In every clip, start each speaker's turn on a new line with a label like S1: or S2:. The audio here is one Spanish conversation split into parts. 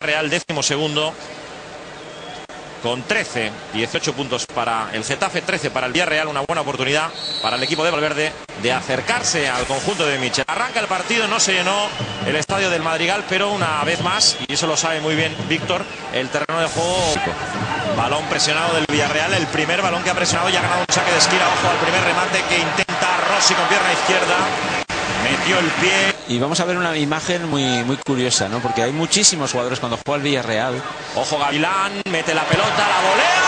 S1: Real 12º con 13, 18 puntos para el Getafe, 13 para el Villarreal. Una buena oportunidad para el equipo de Valverde de acercarse al conjunto de Michel. Arranca el partido, no se llenó el estadio del Madrigal, pero una vez más, y eso lo sabe muy bien Víctor, el terreno de juego. Balón presionado del Villarreal, el primer balón que ha presionado y ha ganado un saque de esquina. Ojo al primer remate que intenta Rossi con pierna izquierda. Metió el pie.
S2: Y vamos a ver una imagen muy curiosa, ¿no? Porque hay muchísimos jugadores cuando juega el Villarreal.
S1: Ojo Gavilán, mete la pelota, la volea.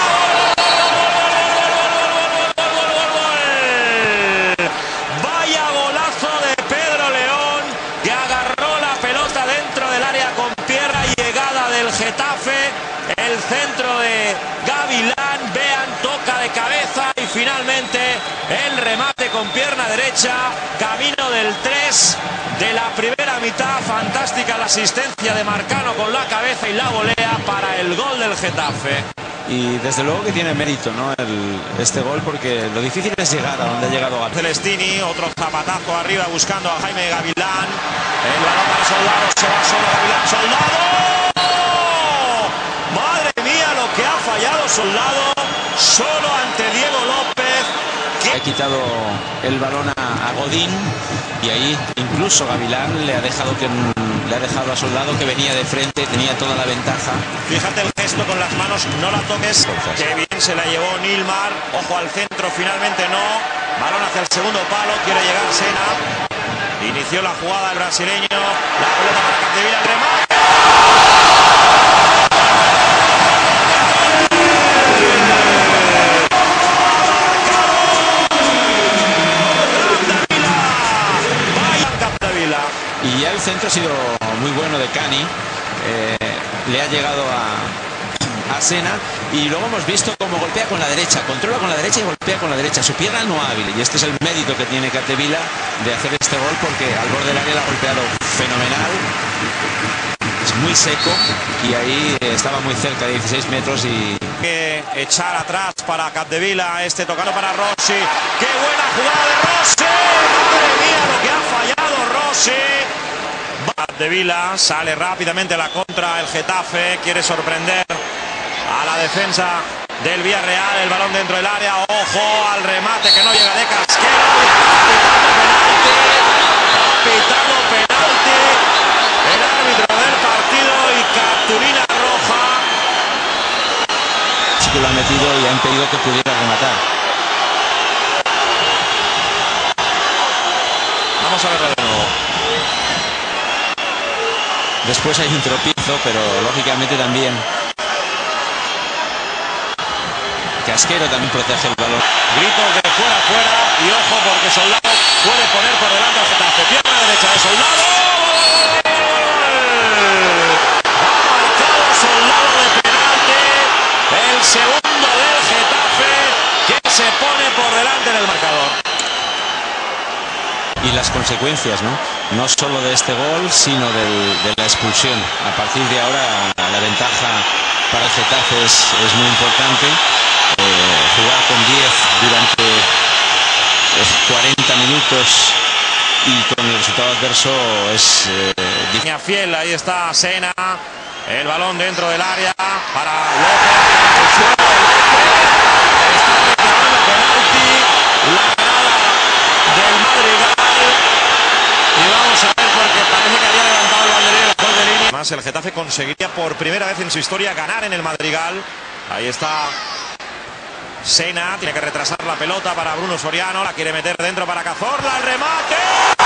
S1: Vaya golazo de Pedro León, que agarró la pelota dentro del área con pierna. Llegada del Getafe, el centro de Gavilán, vean, toca de cabeza y finalmente el remate con pierna derecha, camino del 3 de la primera mitad. Fantástica la asistencia de Marcano con la cabeza y la volea para el gol del Getafe.
S2: Y desde luego que tiene mérito, ¿no? Este gol, porque lo difícil es llegar a donde ha llegado Gavilán.
S1: Celestini, otro zapatazo arriba buscando a Jaime Gavilán. El balón para Soldado, se va solo Gavilán. ¡Soldado! Madre mía lo que ha fallado Soldado, solo ante Diego López.
S2: Ha quitado el balón a Godín y ahí incluso Gavilán le ha dejado a Soldado, que venía de frente, tenía toda la ventaja.
S1: Fíjate el gesto con las manos, no la toques. Qué bien se la llevó Nilmar. Ojo al centro, finalmente no. Balón hacia el segundo palo, quiere llegar Sena. Inició la jugada el brasileño. La pelota para Capdevila, el remate.
S2: Y ya el centro ha sido muy bueno de Cani, le ha llegado a Sena, y luego hemos visto cómo golpea con la derecha, controla con la derecha y golpea con la derecha, su pierna no hábil, y este es el mérito que tiene Capdevila de hacer este gol, porque al borde del área la ha golpeado fenomenal, es muy seco y ahí estaba muy cerca de 16 metros y...
S1: Que echar atrás para Capdevila, tocando para Rossi. ¡Qué buena jugada de Rossi! ¡Madre mía lo que ha fallado Rossi! Capdevila sale rápidamente a la contra el Getafe, quiere sorprender a la defensa del Villarreal, el balón dentro del área, ojo al remate que no llega de Casquero, pitando penalti, el árbitro del partido y cartulina roja.
S2: Lo ha metido y ha impedido que pudiera rematar.
S1: Vamos a verlo de nuevo.
S2: Después hay un tropiezo, pero lógicamente también Casquero también protege el balón.
S1: Gritos de fuera y ojo porque Soldado puede poner por delante al Getafe. Pierna derecha de Soldado. Ha marcado Soldado de penalti. El segundo del Getafe, que se pone por delante en el marcador.
S2: Y las consecuencias, ¿no? No solo de este gol, sino de la expulsión. A partir de ahora la ventaja para el Getafe es muy importante. Jugar con 10 durante 40 minutos y con el resultado adverso es
S1: difícil. Fiel, ahí está Sena. El balón dentro del área para López. Está reclamando penalti. La grada del Madrigal. Y vamos a ver porque parece que había levantado el banderín el gol de línea. Además el Getafe conseguiría por primera vez en su historia ganar en el Madrigal. Ahí está Sena. Tiene que retrasar la pelota para Bruno Soriano. La quiere meter dentro para Cazorla. El remate.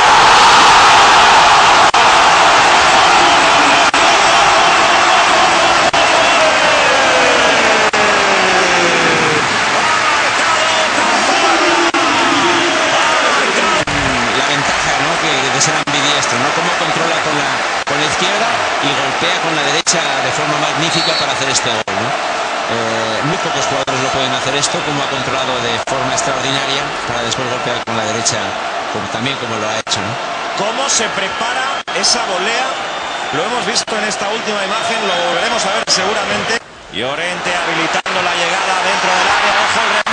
S2: De ser ambidiestro, ¿no? Cómo controla con la izquierda y golpea con la derecha de forma magnífica para hacer este gol, ¿no? Muy pocos jugadores lo pueden hacer esto, como ha controlado de forma extraordinaria para después golpear con la derecha, también como lo ha hecho, ¿no?
S1: Cómo se prepara esa volea, lo hemos visto en esta última imagen, lo volveremos a ver seguramente. Llorente habilitando la llegada dentro del área, ojo el